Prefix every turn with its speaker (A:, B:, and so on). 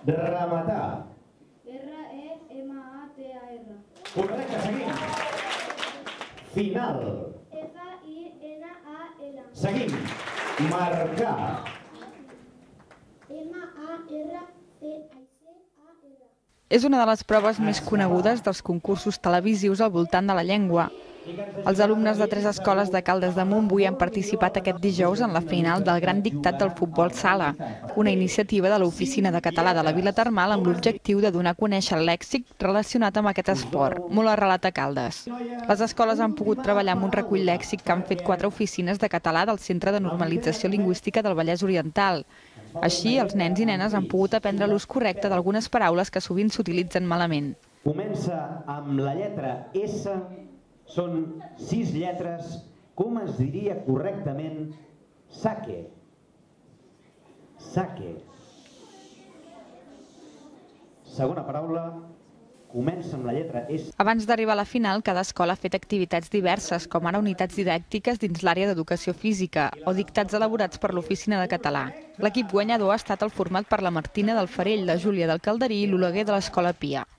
A: Rematar.
B: R-E-M-A-T-A-R.
A: Correcte, seguim. Final.
B: F-I-N-A-L.
A: Seguim. Marcar.
B: M-A-R-C-A-R.
C: És una de les proves més conegudes dels concursos televisius al voltant de la llengua. Els alumnes de 3 escoles de Caldes de Montbui han participat aquest dijous en la final del Gran Dictat del Futbol Sala, una iniciativa de l'Oficina de Català de la Vila Termal amb l'objectiu de donar a conèixer el lèxic relacionat amb aquest esport, molt arrelat a Caldes. Les escoles han pogut treballar amb un recull lèxic que han fet 4 oficines de català del Centre de Normalització Lingüística del Vallès Oriental. Així, els nens i nenes han pogut aprendre l'ús correcte d'algunes paraules que sovint s'utilitzen malament.
A: Comença amb la lletra S, són 6 lletres. Com es diria correctament? Saque. Saque. Segona paraula, comença amb la lletra S.
C: Abans d'arribar a la final, cada escola ha fet activitats diverses, com ara unitats didàctiques dins l'àrea d'educació física o dictats elaborats per l'Oficina de Català. L'equip guanyador ha estat el format per la Martina del Farell, la Júlia del Calderí i l'Oleguer de l'Escola Pia.